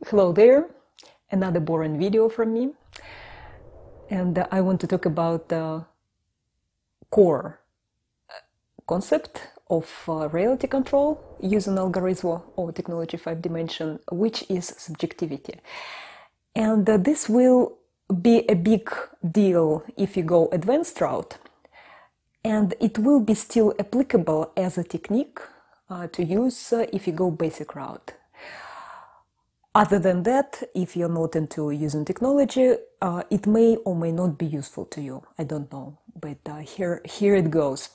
Hello there, another boring video from me, and I want to talk about the core concept of reality control using AlgoriSWo or technology 5 dimension, which is subjectivity. And this will be a big deal if you go advanced route, and it will be still applicable as a technique to use if you go basic route. Other than that, if you're not into using technology, it may or may not be useful to you. I don't know, but here it goes.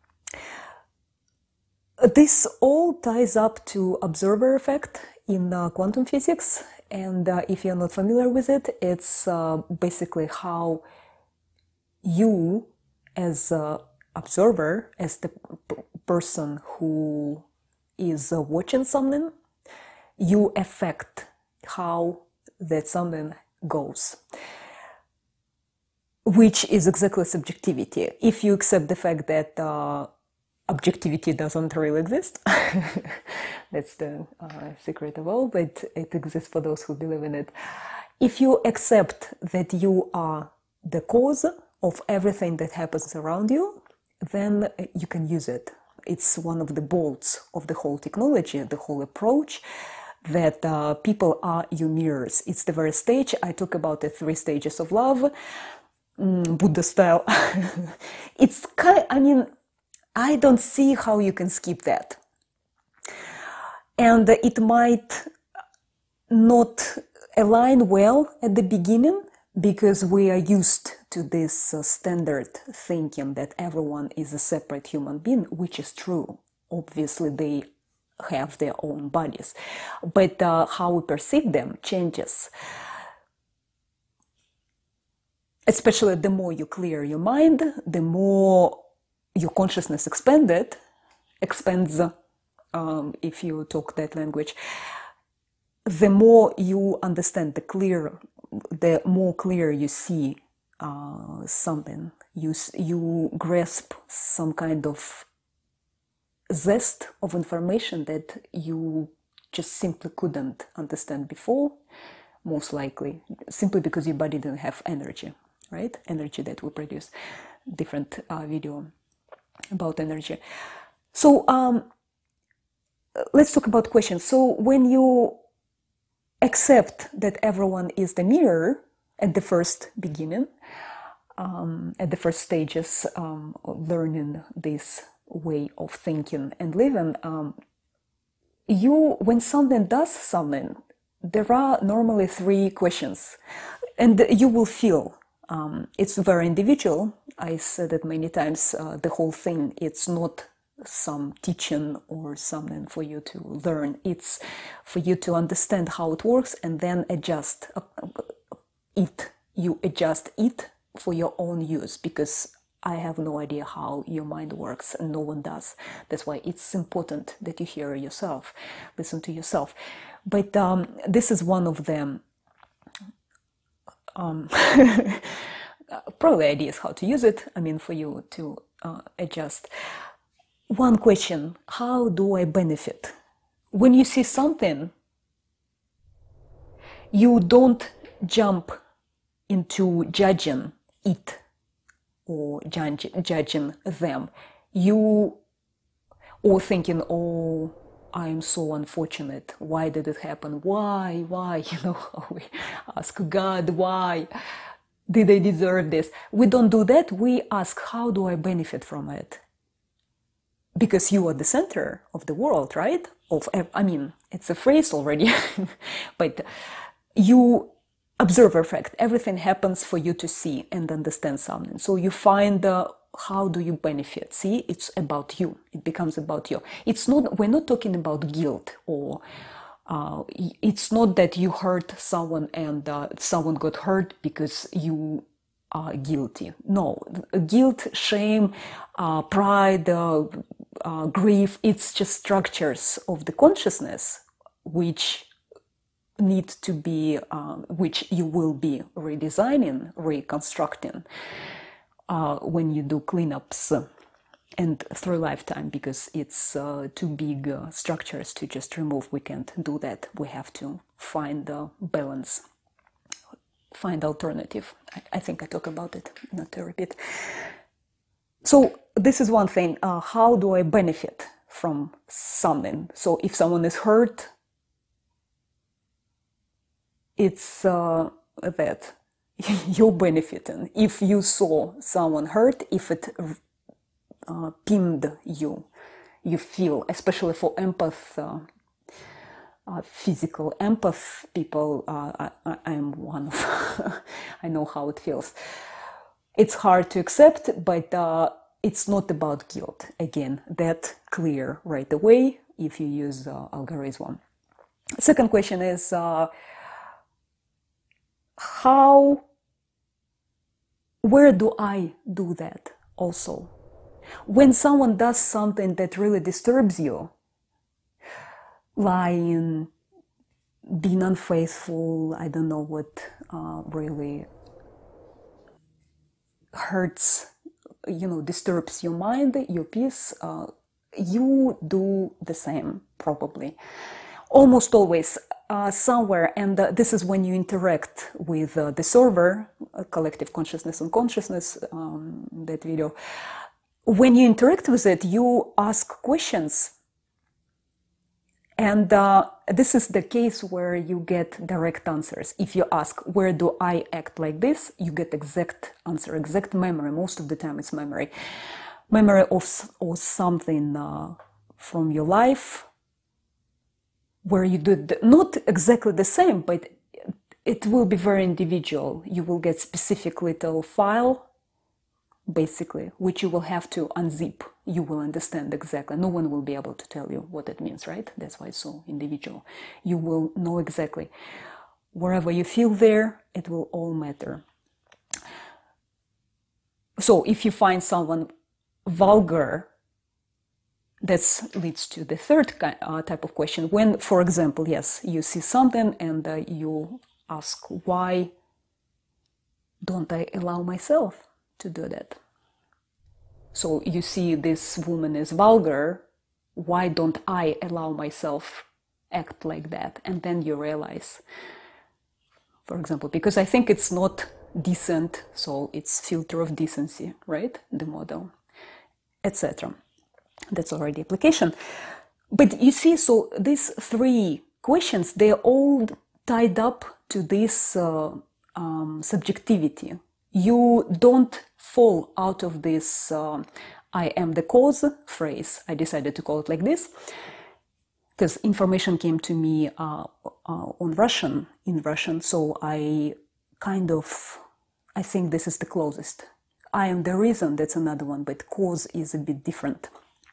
This all ties up to observer effect in quantum physics, and if you're not familiar with it, it's basically how you, as an observer, as the person who is watching something, you affect how that something goes, which is exactly subjectivity. If you accept the fact that objectivity doesn't really exist, that's the secret of all, but it exists for those who believe in it. If you accept that you are the cause of everything that happens around you, then you can use it. It's one of the bolts of the whole technology, the whole approach, that people are your mirrors. It's the very stage I talk about, the 3 stages of love, Buddha style. It's kind, I mean, I don't see how you can skip that. And it might not align well at the beginning because we are used to this standard thinking that everyone is a separate human being, which is true. Obviously, they have their own bodies, but how we perceive them changes. Especially the more you clear your mind, the more your consciousness expands, if you talk that language, the more you understand, the more clear you see something. You grasp some kind of zest of information that you just simply couldn't understand before, most likely, simply because your body didn't have energy, right? Energy that we produce. Different video about energy. So let's talk about questions. So when you accept that everyone is the mirror at the first beginning, at the first stages of learning this way of thinking and living, when something does something, there are normally 3 questions, and you will feel it's very individual. I said it many times, the whole thing, it's not some teaching or something for you to learn. It's for you to understand how it works and then adjust it. You adjust it for your own use, because I have no idea how your mind works, and no one does. That's why it's important that you hear yourself, listen to yourself. But this is one of them. Probably ideas how to use it, I mean, for you to adjust. One question: how do I benefit? When you see something, you don't jump into judging it or judging them. Or thinking, oh, I'm so unfortunate. Why did it happen? Why? You know, we ask God, why? Did I deserve this? We don't do that. We ask, how do I benefit from it? Because you are the center of the world, right? I mean, it's a phrase already, but you observe effect. Everything happens for you to see and understand something. So you find how do you benefit? See, it's about you. It becomes about you. We're not talking about guilt, or it's not that you hurt someone and someone got hurt because you are guilty. No, guilt, shame, pride, grief, it's just structures of the consciousness which need to be, which you will be redesigning, reconstructing when you do cleanups and through lifetime, because it's too big structures to just remove. We can't do that. We have to find a balance, find alternative. I think I talk about it, not to repeat. So this is one thing. How do I benefit from something? So if someone is hurt, it's that you're benefiting. If you saw someone hurt, if it pinned you, you feel, especially for physical empath people, I'm one of, I know how it feels. It's hard to accept, but it's not about guilt. Again, that clear right away if you use AlgoriSWo. Second question is, where do I do that also? When someone does something that really disturbs you, lying, being unfaithful, I don't know what really hurts, disturbs your mind, your peace, you do the same probably. Almost always somewhere, and this is when you interact with the server, collective consciousness and consciousness, that video. When you interact with it, you ask questions. And this is the case where you get direct answers. If you ask, where do I act like this? You get exact answer, exact memory. Most of the time it's memory. Memory of something from your life where you did not exactly the same, but it will be very individual. You will get specific little file, basically, which you will have to unzip. You will understand exactly. No one will be able to tell you what it means, right? That's why it's so individual. You will know exactly. Wherever you feel there, it will all matter. So if you find someone vulgar, that leads to the third type of question. When, for example, yes, you see something and you ask, why don't I allow myself to do that? So you see this woman is vulgar, why don't I allow myself act like that? And then you realize, for example, because I think it's not decent, so it's filter of decency, right? The model, etc. That's already application. But you see, so these three questions, they're all tied up to this subjectivity. You don't fall out of this I am the cause phrase. I decided to call it like this because information came to me in Russian, so I think this is the closest. I am the reason, that's another one, but cause is a bit different.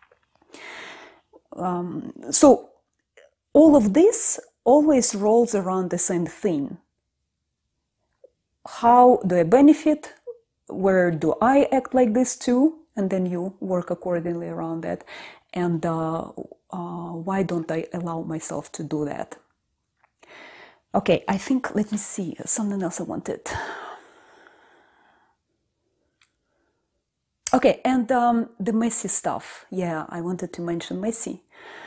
So all of this always rolls around the same thing. How do I benefit? Where do I act like this too? And then you work accordingly around that. And why don't I allow myself to do that? Okay, I think, let me see, something else I wanted. Okay, and the messy stuff. Yeah, I wanted to mention messy.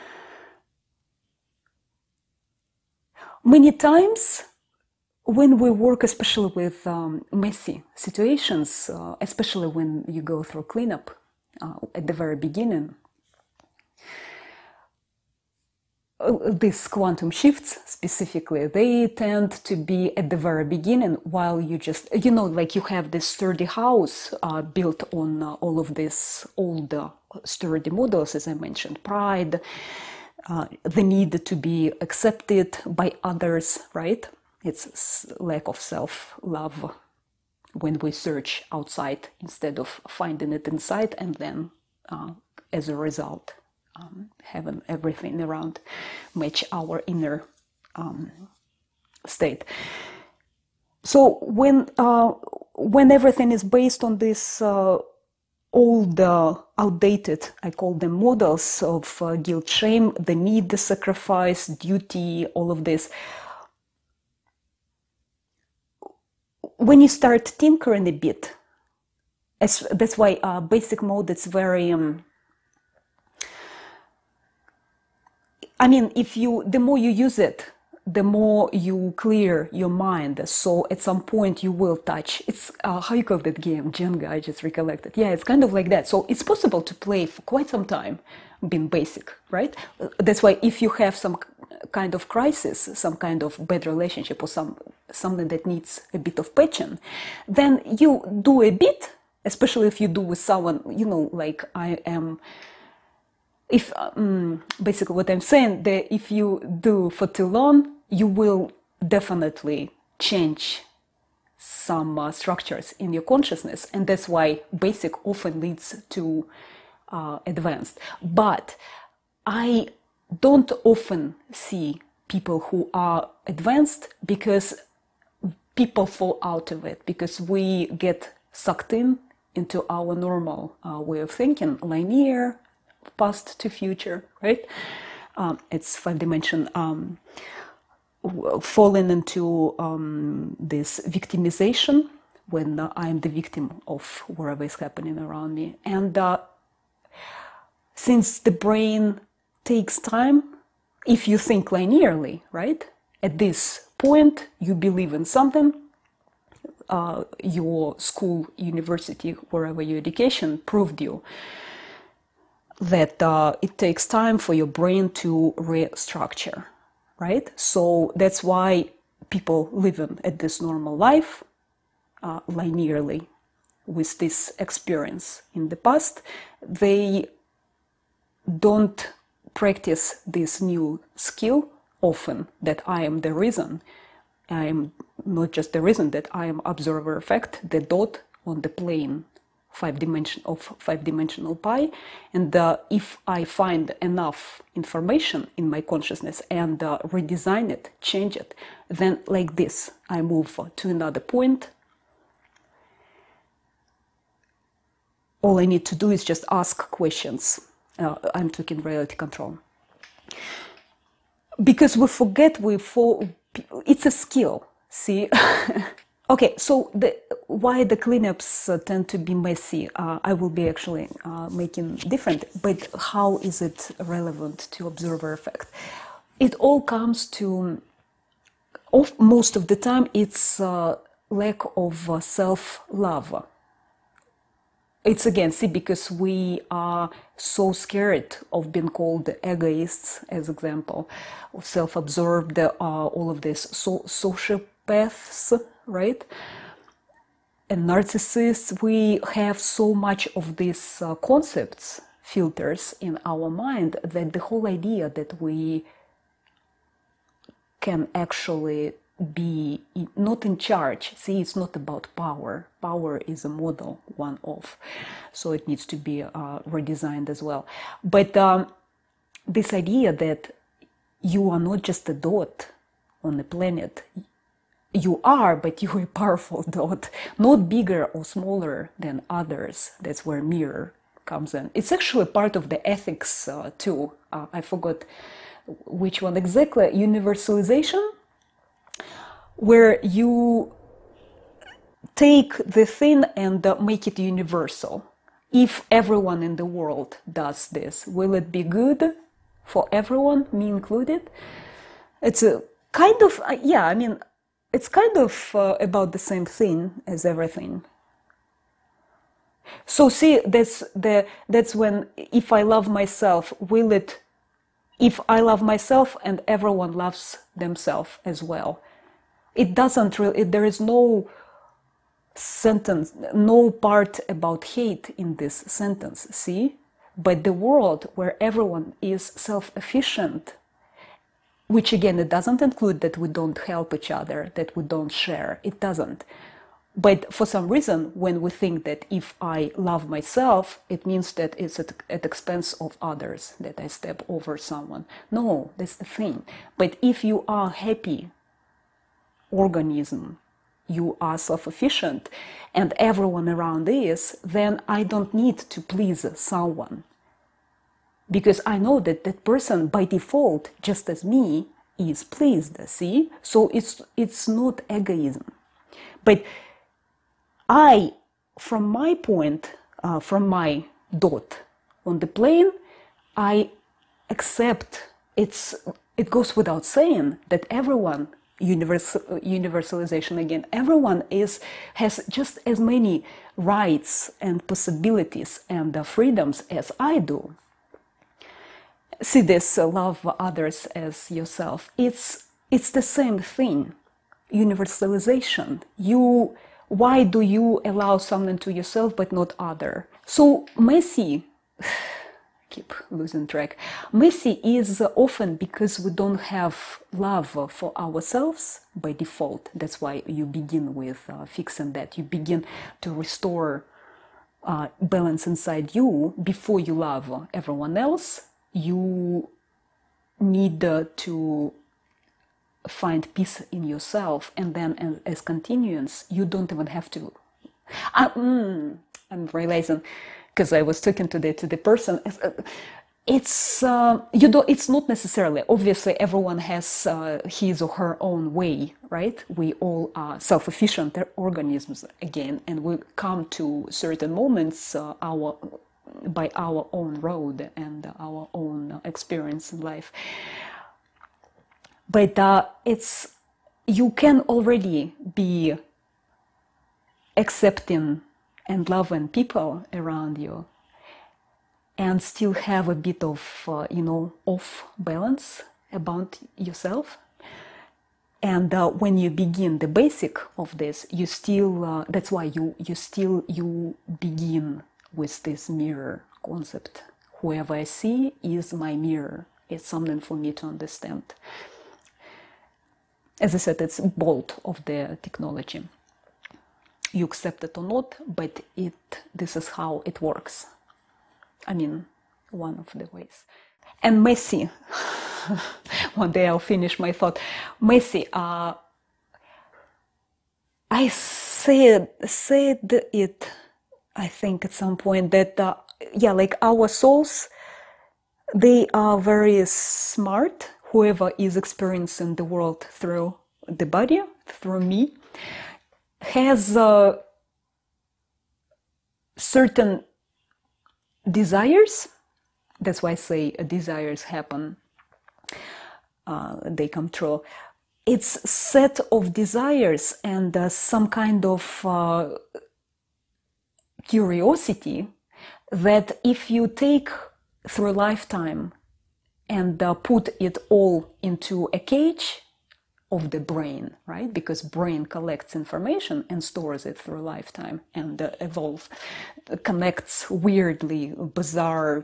Many times when we work, especially with messy situations, especially when you go through cleanup at the very beginning, these quantum shifts specifically, they tend to be at the very beginning while you just, like you have this sturdy house built on all of these old sturdy models, as I mentioned, pride, the need to be accepted by others, right? It's lack of self-love when we search outside instead of finding it inside, and then as a result having everything around match our inner state. So when everything is based on this old, outdated, I call them models of guilt, shame, the need, the sacrifice, duty, all of this, when you start tinkering a bit, That's why basic mode, it's very, I mean, the more you use it, the more you clear your mind. So at some point you will touch, it's, how you call that game? Jenga, I just recollected. Yeah, it's kind of like that. So it's possible to play for quite some time, being basic, right? That's why if you have some kind of crisis, some kind of bad relationship, or something that needs a bit of patching, then you do a bit, especially if you do with someone, you know, like I am, if basically what I'm saying, that if you do for too long, you will definitely change some structures in your consciousness, and that's why basic often leads to advanced. But I don't often see people who are advanced because people fall out of it, because we get sucked into our normal way of thinking, linear, past to future, right? It's 5-dimension, falling into this victimization when I'm the victim of whatever is happening around me. And since the brain takes time, if you think linearly, right? At this point, you believe in something, your school, university, wherever your education proved you that it takes time for your brain to restructure, right? So that's why people living at this normal life linearly with this experience in the past, they don't practice this new skill often, that I am the reason. I am not just the reason, that I am observer effect, the dot on the plane 5-dimensional pi, and if I find enough information in my consciousness and redesign it, change it, then like this, I move to another point. All I need to do is just ask questions. I'm talking reality control. Because we forget, it's a skill, see? Okay, so why the cleanups tend to be messy, I will be actually making different, but how is it relevant to observer effect? It all comes to, most of the time, it's lack of self-love. It's again, see, because we are so scared of being called egoists, as example, self-absorbed, all of this, sociopaths, right? And narcissists, we have so much of these concepts, filters in our mind, that the whole idea that we can actually be not in charge. See, it's not about power. Power is a model, one of, so it needs to be redesigned as well. But this idea that you are not just a dot on the planet, you are, but you're a powerful dot, not bigger or smaller than others. That's where mirror comes in. It's actually part of the ethics too. I forgot which one exactly. Universalization, where you take the thing and make it universal. If everyone in the world does this, will it be good for everyone, me included? It's a kind of, yeah, I mean, it's kind of about the same thing as everything. So see, that's when, if I love myself, will it, if I love myself and everyone loves themselves as well, it doesn't really, there is no sentence, no part about hate in this sentence, see? But the world where everyone is self-efficient, which again, it doesn't include that we don't help each other, that we don't share, it doesn't. But for some reason, when we think that if I love myself, it means that it's at the expense of others, that I step over someone. No, that's the thing. But if you are happy organism, you are self-efficient, and everyone around is, then I don't need to please someone. Because I know that that person, by default, just as me, is pleased, see? So it's not egoism. But I from my point, from my dot on the plane, I accept it goes without saying that everyone, universalization again, everyone has just as many rights and possibilities and freedoms as I do. See this, love others as yourself. It's the same thing. Universalization. Why do you allow something to yourself but not other? So messy, keep losing track. Messy is often because we don't have love for ourselves by default. That's why you begin with fixing that. You begin to restore balance inside you before you love everyone else. You need to find peace in yourself, and then as continuance, you don't even have to. I'm realizing, because I was talking today to the person, it's it's not necessarily, obviously everyone has his or her own way, right? We all are self-efficient organisms again, and we come to certain moments by our own road and our own experience in life. But you can already be accepting and loving people around you and still have a bit of, off balance about yourself. And when you begin the basic of this, you still, that's why you begin with this mirror concept. Whoever I see is my mirror. It's something for me to understand. As I said, it's bolt of the technology. You accept it or not, but this is how it works. I mean, one of the ways. And messy. One day I'll finish my thought. Messy. I said it, I think, at some point that, like our souls, they are very smart. Whoever is experiencing the world through the body, through me, has certain desires. That's why I say desires happen, they come true. It's a set of desires and some kind of curiosity that if you take through a lifetime and put it all into a cage of the brain, right? Because brain collects information and stores it through a lifetime and evolves, connects weirdly, bizarre,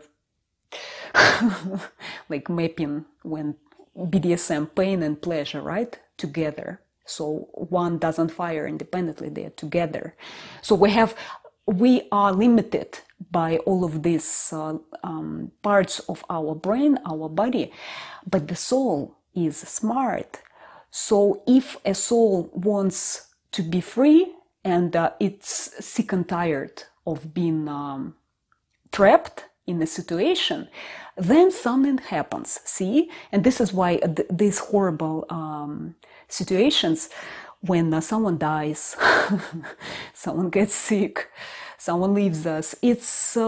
like mapping when BDSM, pain and pleasure, right? Together. So one doesn't fire independently, they're together. So we are limited by all of these parts of our brain, our body, but the soul is smart. So if a soul wants to be free and it's sick and tired of being trapped in a situation, then something happens, see? And this is why these horrible situations, when someone dies, someone gets sick, someone leaves us, it's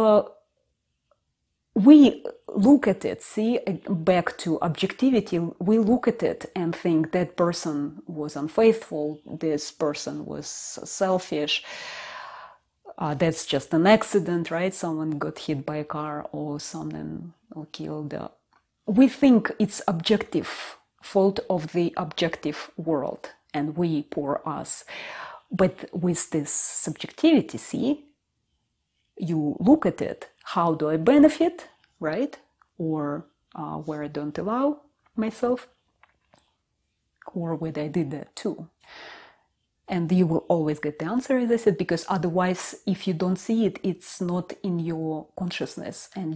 we look at it, see, back to objectivity, we look at it and think that person was unfaithful, this person was selfish, that's just an accident, right? Someone got hit by a car or something, or killed. We think it's objective, fault of the objective world, and we, poor us. But with this subjectivity, see, you look at it, how do I benefit, right? Or where I don't allow myself, or whether I did that too. And you will always get the answer, as I said, because otherwise, if you don't see it, it's not in your consciousness, and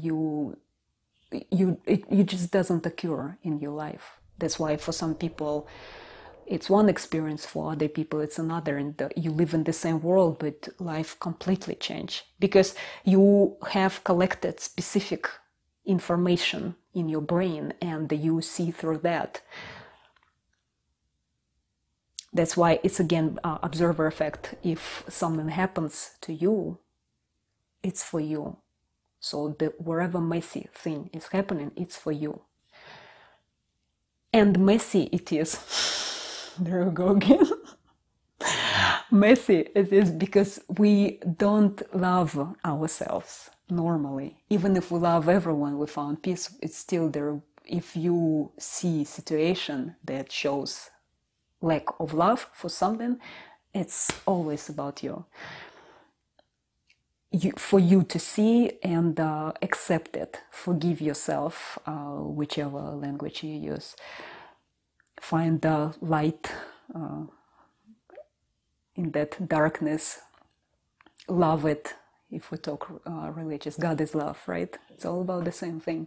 it just doesn't occur in your life. That's why for some people, it's one experience, for other people it's another, and you live in the same world, but life completely changed because you have collected specific information in your brain and you see through that. That's why it's again observer effect. If something happens to you, it's for you. So wherever messy thing is happening, it's for you. And messy it is. There we go again. Messy it is because we don't love ourselves normally. Even if we love everyone, we found peace, it's still there. If you see situation that shows lack of love for something, it's always about you. For you to see and accept it, forgive yourself, whichever language you use. Find the light in that darkness. Love it. If we talk religious, God is love, right? It's all about the same thing.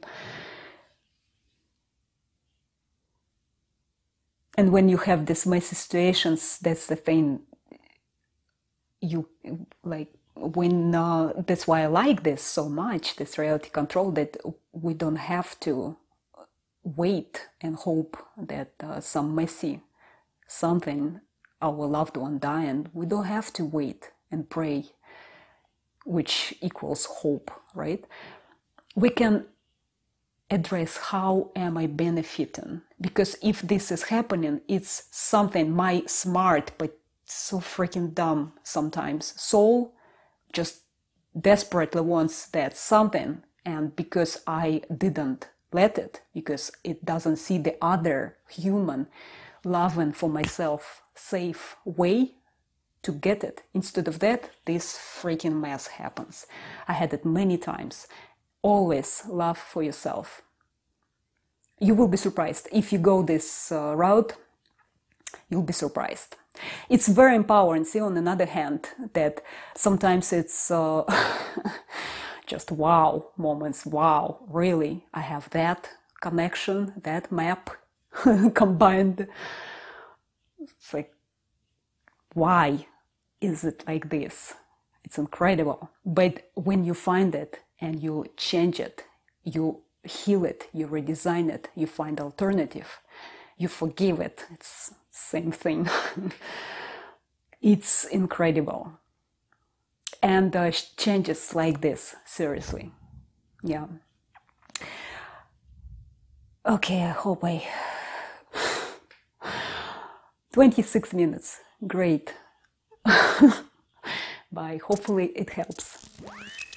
And when you have these messy situations, that's the thing. You like when that's why I like this so much, this reality control, that we don't have to wait and hope that some messy something, our loved one dying, we don't have to wait and pray, which equals hope, right? We can address how am I benefiting, because if this is happening, it's something my smart but so freaking dumb sometimes soul just desperately wants that something, and because I didn't let it, because it doesn't see the other human loving for myself safe way to get it, instead of that, this freaking mess happens. I had it many times. Always love for yourself. You will be surprised. If you go this route, you'll be surprised. It's very empowering. See, on the other hand, that sometimes it's just wow moments. Wow, really, I have that connection, that map combined. It's like, why is it like this? It's incredible. But when you find it and you change it, you heal it, you redesign it, you find alternative, you forgive it, it's same thing. It's incredible. And changes like this, seriously. Yeah. Okay, I hope 26 minutes. Great. Bye. Hopefully it helps.